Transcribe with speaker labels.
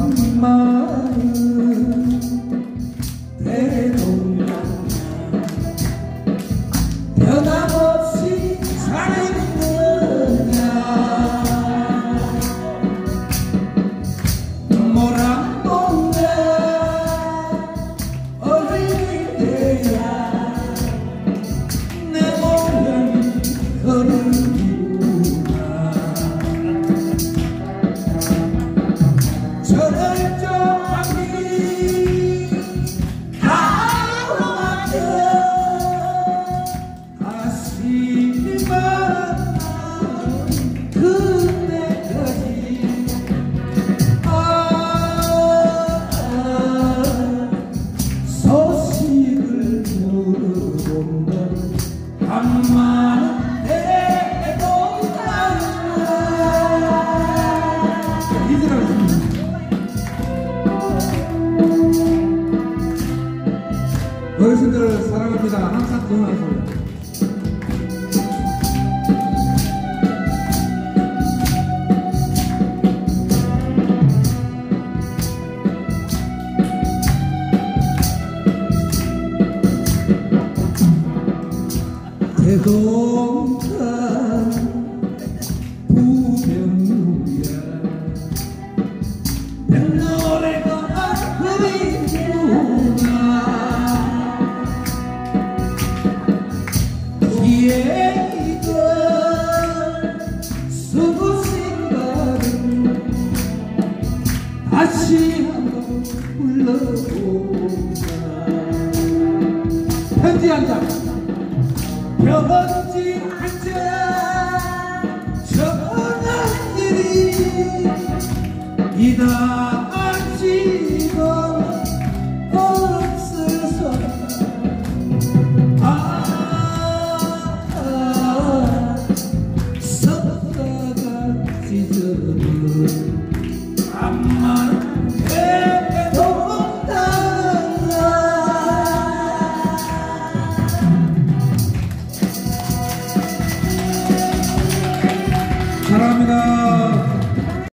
Speaker 1: 마음 대동강 변함없이 살아있느냐 모란봉에 어린이 때야 내 몸을 걸으기구나 저를 좋아하니 가오하며 다시만 그때까지 소식을 물어본다 한마디 대동강 어르신들을 사랑합니다. 항상 건강하세요. 대동강 부병루야 뱃노래가 흐리구나 뒤에 있던 수고생각은 다시 한번 불러보자 편지 한 장 편지 한 장 전화일이 이다지도 없어서 섰다가 찢어져